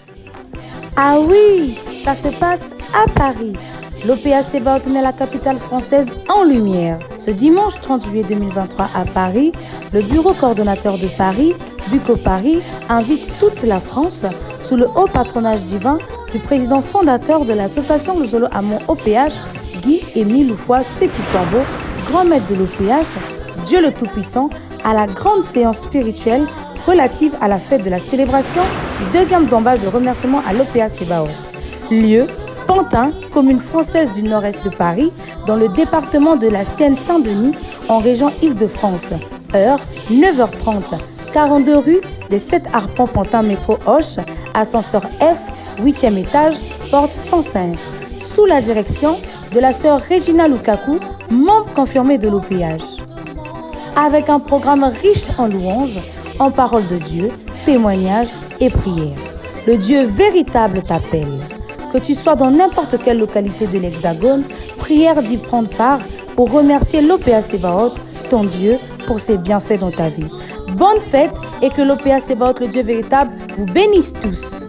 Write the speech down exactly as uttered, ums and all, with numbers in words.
Ah oui, ça se passe à Paris. L'O P A Sebaot met la capitale française en lumière. Ce dimanche trente juillet deux mille vingt-trois à Paris, le bureau coordonnateur de Paris, Buco Paris, invite toute la France sous le haut patronage divin du président fondateur de l'association Le Zolo Amon O P H, Guy-Émile Loufoy Séti-Kwabo, grand maître de l'O P H, Dieu le Tout-Puissant, à la grande séance spirituelle relative à la fête de la célébration du deuxième tombage de remerciement à l'O P A Sebaot. Lieu, Pantin, commune française du nord-est de Paris, dans le département de la Seine-Saint-Denis, en région Île-de-France. Heure, neuf heures trente. quarante-deux rue des sept Arpents Pantin métro Hoche, ascenseur F, huitième étage, porte cent cinq. Sous la direction de la sœur Regina Lukaku, membre confirmée de l'O P H. Avec un programme riche en louanges, en paroles de Dieu, témoignages et prières. Le Dieu véritable t'appelle. Que tu sois dans n'importe quelle localité de l'Hexagone, prière d'y prendre part pour remercier l'O P A Sebaot, ton Dieu, pour ses bienfaits dans ta vie. Bonne fête et que l'O P A Sebaot, le Dieu véritable, vous bénisse tous.